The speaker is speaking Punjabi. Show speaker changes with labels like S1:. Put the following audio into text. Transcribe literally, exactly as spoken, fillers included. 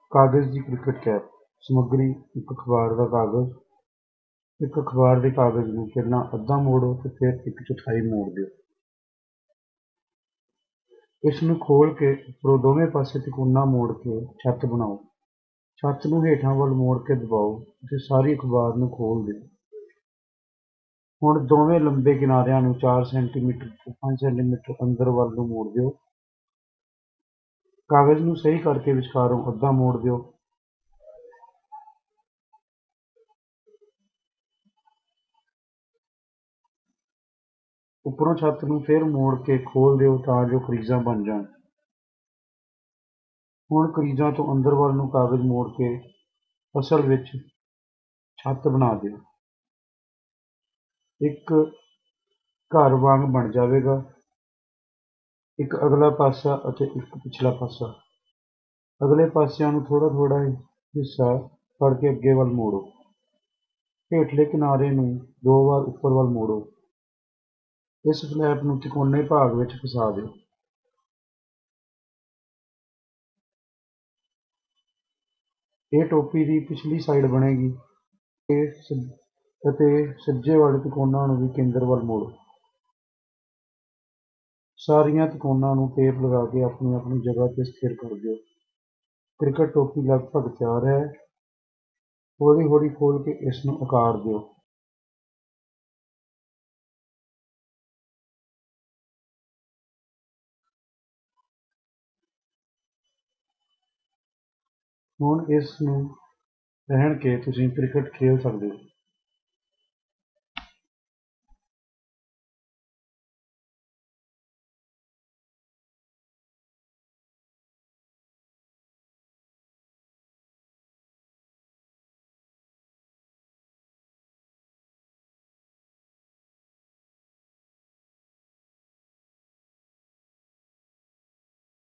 S1: ਕਾਗਜ਼ ਦੀ ਕ੍ਰਿਕਟ ਕੈਪ। ਸਮੱਗਰੀ: ਇੱਕ ਅਖ਼ਬਾਰ ਦਾ ਕਾਗਜ਼। ਇੱਕ ਅਖ਼ਬਾਰ ਦੇ ਕਾਗਜ਼ ਨੂੰ ਪਹਿਲਾਂ ਅੱਧਾ ਮੋੜੋ ਤੇ ਫਿਰ ਇੱਕ ਚੌਥਾਈ ਮੋੜ ਦਿਓ। ਇਸ ਨੂੰ ਖੋਲ੍ਹ ਕੇ ਉੱਪਰੋਂ ਦੋਵੇਂ ਪਾਸੇ ਤਿਕੋਣਾ ਮੋੜ ਕੇ ਛੱਤ ਬਣਾਓ। ਛੱਤ ਨੂੰ ਹੇਠਾਂ ਵੱਲ ਮੋੜ ਕੇ ਦਬਾਓ ਅਤੇ ਸਾਰੀ ਅਖ਼ਬਾਰ ਨੂੰ ਖੋਲ੍ਹ ਦਿਓ। ਹੁਣ ਦੋਵੇਂ ਲੰਬੇ ਕਿਨਾਰਿਆਂ ਨੂੰ ਚਾਰ ਸੈਂਟੀਮੀਟਰ ਤੋਂ ਪੰਜ ਸੈਂਟੀਮੀਟਰ ਅੰਦਰ ਵੱਲ ਨੂੰ ਮੋੜ ਦਿਓ। ਕਾਗਜ਼ ਨੂੰ ਸਹੀ ਕਰਕੇ ਵਿਚਕਾਰੋਂ ਅੱਧਾ ਮੋੜ ਦਿਓ। ਉੱਪਰੋਂ ਛੱਤ ਨੂੰ ਫਿਰ ਮੋੜ ਕੇ ਖੋਲ੍ਹ ਦਿਓ ਤਾਂ ਜੋ ਕਰੀਜ਼ਾਂ ਬਣ ਜਾਣ। ਹੁਣ ਕਰੀਜ਼ਾਂ ਤੋਂ ਅੰਦਰ ਵੱਲ ਨੂੰ ਕਾਗਜ਼ ਮੋੜ ਕੇ ਅਸਲ ਵਿੱਚ ਛੱਤ ਬਣਾ ਦਿਓ। ਇੱਕ ਘਰ ਵਾਂਗ ਬਣ ਜਾਵੇਗਾ। ਇੱਕ ਅਗਲਾ ਪਾਸਾ ਅਤੇ ਇੱਕ ਪਿਛਲਾ ਪਾਸਾ। ਅਗਲੇ ਪਾਸਿਆਂ ਨੂੰ ਥੋੜ੍ਹਾ ਥੋੜ੍ਹਾ ਹਿੱਸਾ ਫੜ ਕੇ ਅੱਗੇ ਵੱਲ ਮੋੜੋ। ਹੇਠਲੇ ਕਿਨਾਰੇ ਨੂੰ ਦੋ ਵਾਰ ਉੱਪਰ ਵੱਲ ਮੋੜੋ। ਇਸ ਫਲੈਪ ਨੂੰ ਤਿਕੋਣੇ ਭਾਗ ਵਿੱਚ ਫਸਾ ਦਿਓ। ਇਹ ਟੋਪੀ ਦੀ ਪਿਛਲੀ ਸਾਈਡ ਬਣੇਗੀ ਅਤੇ ਸੱਜੇ ਵਾਲੇ ਤਿਕੋਣਾਂ ਨੂੰ ਵੀ ਕੇਂਦਰ ਵੱਲ ਮੋੜੋ। ਸਾਰੀਆਂ ਤਿਕੋਣਾਂ ਨੂੰ ਟੇਪ ਲਗਾ ਕੇ ਆਪਣੀ ਆਪਣੀ ਜਗ੍ਹਾ 'ਤੇ ਸਥਿਰ ਕਰ ਦਿਓ। ਕ੍ਰਿਕਟ ਟੋਪੀ ਲਗਭਗ ਤਿਆਰ ਹੈ। ਹੌਲੀ ਹੌਲੀ ਖੋਲ੍ਹ ਕੇ ਇਸ ਨੂੰ ਆਕਾਰ ਦਿਓ। ਹੁਣ ਇਸ ਨੂੰ ਪਹਿਨ ਕੇ ਤੁਸੀਂ ਕ੍ਰਿਕਟ ਖੇਡ ਸਕਦੇ ਹੋ।